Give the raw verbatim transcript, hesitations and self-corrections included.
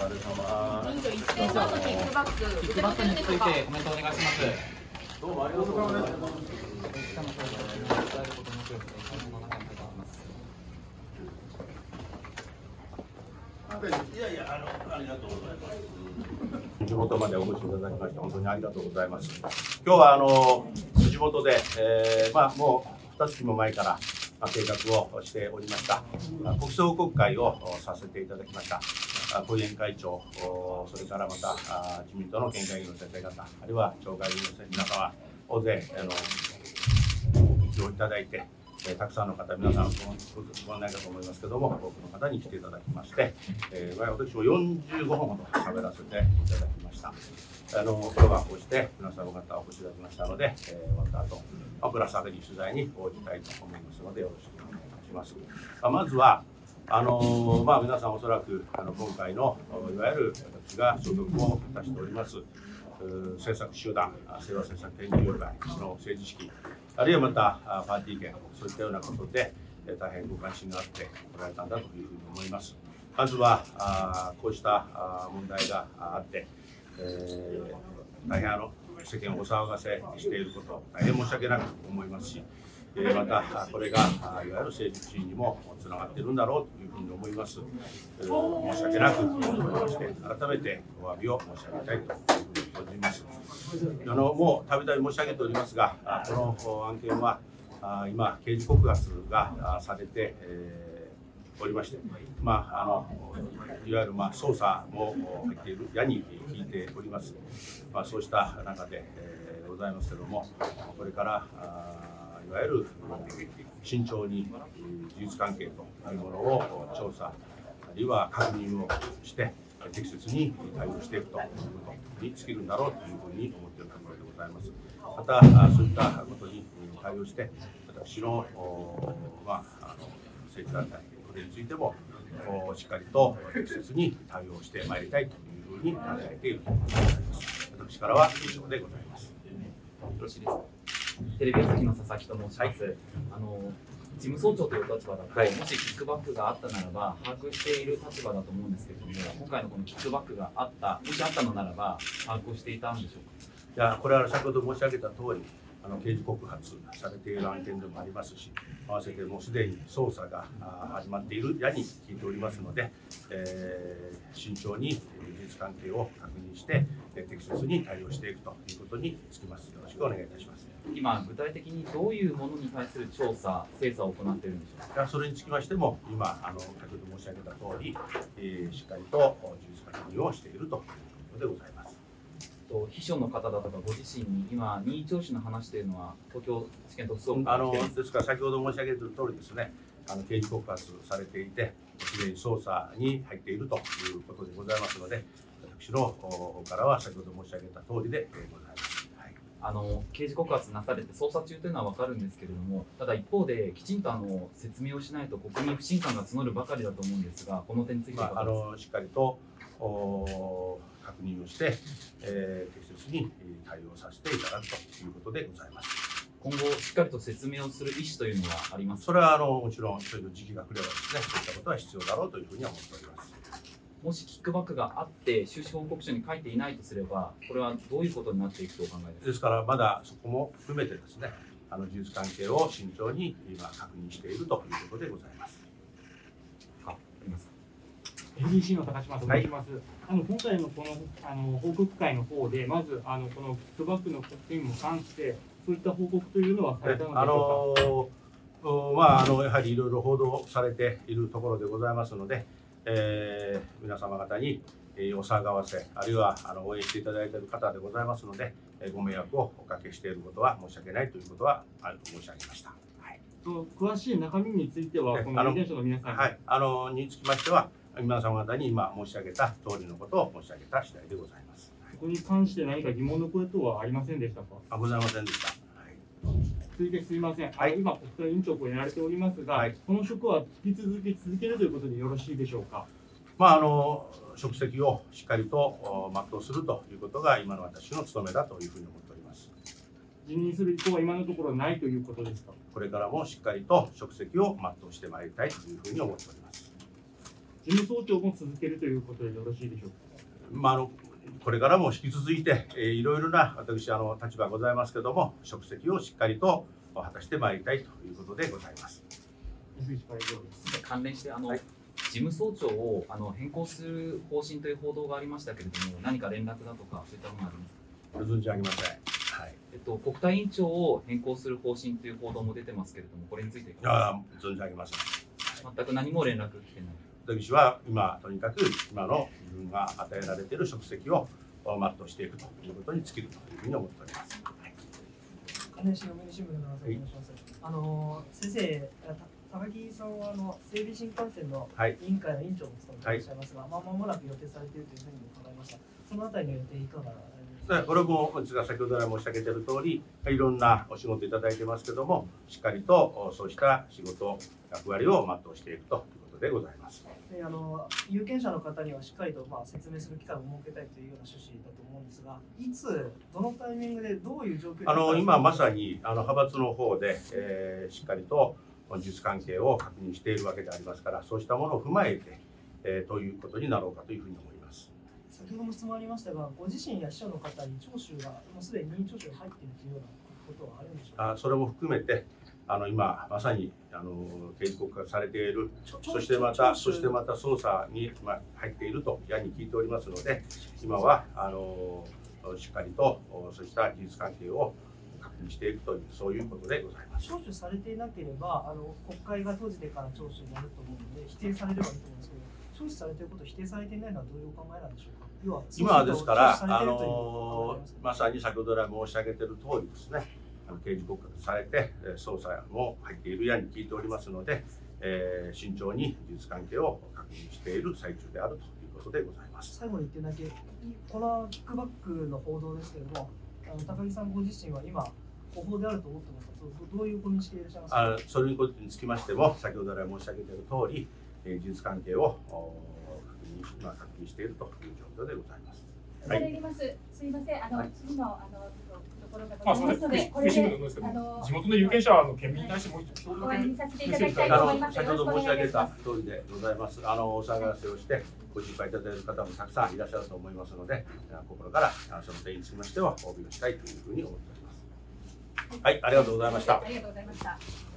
疲れ様。 人魚いってんかんのキックバック、 キックバックについてコメントお願いします。 どうもありがとうございます。いやいや、あの、ありがとうございます。地元までお越しいただきまして本当にありがとうございます。今日はあの地元で、えー、まあもう二月も前から計画をしておりました国葬国会をさせていただきました後援会長、それからまた自民党の県会議員の先生方、あるいは町会議員の皆様、大勢あのご協力いただいて、たくさんの方、皆さんご案内だと思いますけども、多くの方に来ていただきまして、えー、私もよんじゅうごふんほど喋らせていただきました。あの今日はこうして皆さん方お越しいただきましたので、えー、終わった後、まあ、ぶら下げに取材に応じたいと思いますので、よろしくお願いいたします。まあ、まずはあのまあ、皆さんおそらくあの今回のいわゆる私が所属をいたしております政策集団、清和政策研究会の政治式、あるいはまたパーティー券、そういったようなことで大変ご関心があっておられたんだというふうに思います。まずはあこうした問題があって、えー、大変あの世間をお騒がせしていること、大変申し訳なく思いますし、またこれがいわゆる政治地位にもつながっているんだろうというふうに思います。申し訳なく思いまして、改めてお詫びを申し上げたいというふうに存じます。あのもうたびたび申し上げておりますが、この案件は今、刑事告発がされておりまして、まあ、あのいわゆるまあ捜査も入っている矢に聞いております。まあ、そうした中で、えー、ございますけれども、これからいわゆる慎重に事実関係というものを調査、あるいは確認をして適切に対応していくということに尽きるんだろうというふうに思っているところでございます。またそういったことに対応して私のまああの政治団体これについてもしっかりと適切に対応してまいりたいというふうに考えているところでございます。私からは以上でございます。 よろしいですか。テレビ朝日の佐々木と申します。はい、あの事務総長という立場だと、はい、もしキックバックがあったならば把握している立場だと思うんですけれども、今回のこのキックバックがあった、もしあったのならば把握していたんでしょうか。 いや、これは先ほど申し上げた通り、あの刑事告発されている案件でもありますし、合わせてもうすでに捜査が始まっているやに聞いておりますので、えー、慎重に事実関係を確認して適切に対応していくということにつきます。よろしくお願いいたします。 今、具体的にどういうものに対する調査、精査を行っているんでしょうか。 それにつきましても、今、あの先ほど申し上げた通り、えー、しっかりと事実確認をしているということでございます。 秘書の方だとかご自身に今、任意聴取の話というのは、東京地検特捜部あのですから、先ほど申し上げている通りですね、あの刑事告発されていて、すでに捜査に入っているということでございますので、私の方からは先ほど申し上げた通りでございます。 あの刑事告発なされて捜査中というのは分かるんですけれども、ただ一方できちんとあの説明をしないと国民不信感が募るばかりだと思うんですが、この点については、 まあ、あのしっかりと確認をして、えー、適切に対応させていただくということでございます。 今後しっかりと説明をする意思というのはありますか。 それはあのもちろんそういう時期が来ればですね、そういったことは必要だろうというふうには思っております。 もしキックバックがあって収支報告書に書いていないとすれば、これはどういうことになっていくとお考えですか。 ですからまだそこも含めてですね、あの事実関係を慎重に今確認しているということでございます。 あ、ありますか。 エルディーシー の高島と申します。はい、あの今回のこのあの報告会の方でまずあのこのキックバックの件に関してそういった報告というのはされたのでしょうか。あのまああのやはりいろいろ報道されているところでございますので。えー、皆様方にお騒がせ、あるいはあの応援していただいている方でございますので、ご迷惑をおかけしていることは申し訳ないということはあると申し上げました。はい、 詳しい中身については、このエビデンションの皆さんに、 はい、あのにつきましては、皆様方に今申し上げた通りのことを申し上げた次第でございます。 そこに関して何か疑問の声等はありませんでしたか。 あ、ございませんでした。 続いてすみません、はい、今、国対委員長をやられておりますが、はい、この職は引き続き続けるということでよろしいでしょうか。 まあ、あの職責をしっかりと全うするということが今の私の務めだというふうに思っております。 辞任する意向は今のところないということですか。 これからもしっかりと職責を全うしてまいりたいというふうに思っております。 事務総長も続けるということでよろしいでしょうか。 まあ、あのこれからも引き続いて、えー、いろいろな私あの立場ございますけれども、職責をしっかりと果たしてまいりたいということでございます。 関連してあの、 はい、 事務総長をあの変更する方針という報道がありましたけれども、何か連絡だとかそういったものはありますか。 存じ上げません。はい。 えっと国対委員長を変更する方針という報道も出てますけれども、これについていかがですか。 存じ上げません。 全く何も連絡来てない。 私は今とにかく今の自分が与えられている職責を全うしていくということに尽きるというふうに思っております。 関連して読売新聞のお願いします。あの先生、高木さんはあの整備新幹線の委員会の委員長を務めていらっしゃいますが、はい、まあ間もなく予定されているというふうに伺いました。そのあたりの予定いかがですか。 これも先ほど来申し上げている通り、いろんなお仕事いただいてますけども、しっかりとそうした仕事役割を全うしていくということでございます。 であの有権者の方にはしっかりとまあ説明する機会を設けたいというような趣旨だと思うんですが、いつどのタイミングでどういう状況であの今まさにあの派閥の方で、えー、しっかりと事実関係を確認しているわけでありますから、そうしたものを踏まえて、えー、ということになろうかというふうに思います。 先ほども質問ありましたが、ご自身や秘書の方に聴取がもうすでに任意聴取が入っているというようなことはあるんでしょうか。 あそれも含めてあの今まさにあの刑事告発されている、そしてまたそしてまた捜査に、まあ、入っているとやに聞いておりますので、今はあのしっかりとそうした事実関係を確認していくというそういうことでございます。 聴取されていなければあの国会が閉じてから聴取になると思うので否定されればいいと思うんですけど、聴取されていることを否定されていないのはどういうお考えなんでしょうか。要は今はですからあのまさに先ほど来申し上げている通りですね。刑事告発されて捜査も入っているやに聞いておりますので、えー、慎重に事実関係を確認している最中であるということでございます。 最後に言ってだけ、このキックバックの報道ですけれども、あの高木さんご自身は今誤報であると思ってますか。どういうご認識でいらっしゃいますか。あそれにつきましても先ほど来申し上げている通り、えー、事実関係を確認、まあ、確認しているという状況でございます。 はい。すみません、あの、はい、次のあのところがあ、そうです。これであの地元の有権者の県民に対してもう一度お会いさせていただきたいと思います。 先ほど申し上げた通りでございます。あのお騒がせをしてご心配いただいている方もたくさんいらっしゃると思いますので、心からその点につきましてはお詫びをしたいというふうに思っております。はい、ありがとうございました。 ありがとうございました。